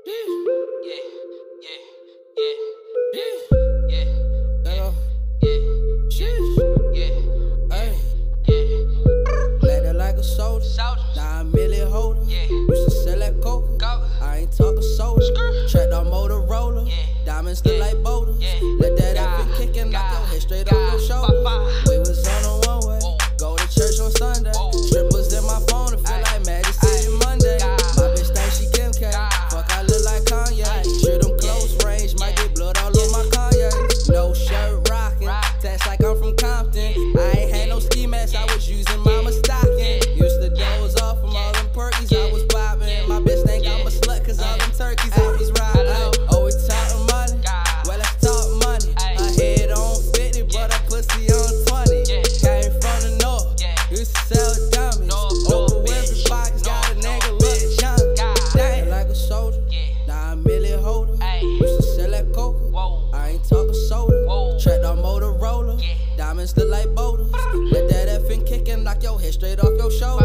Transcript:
Now I'm Millie Holder. Used to sell that coca. I ain't talking soda. Tracked on Motorola. Diamonds look like boulders. Let that effing kick and knock your head straight off your shoulder. We was on a one way. Go to church on Sunday. Strippers in my phone. It feel like Magic City Monday. My bitch think she Kim K. Fuck, I look like Kanye. Shoot them close range. Might get blood all on my Kanye. No shirt rocking. Text like I'm from Compton. I ain't had no ski mask. I was using mama's stocking. Used to doze off from all them perkies I was popping. My bitch think I'm a slut cause all them turkeys I was riding. Oh, we talking money? Well, let's talk money. A head on 50, but a pussy on 20. Came from the north, used to sell dummies. Open every pockets, got a nigga look chunky. Dang, like a soldier, now I'm Millie Holder. Used to sell that coca, I ain't talking soda. Tracked on Motorola, diamonds look like boulders. Let that effing kick and knock your head straight off your shoulder.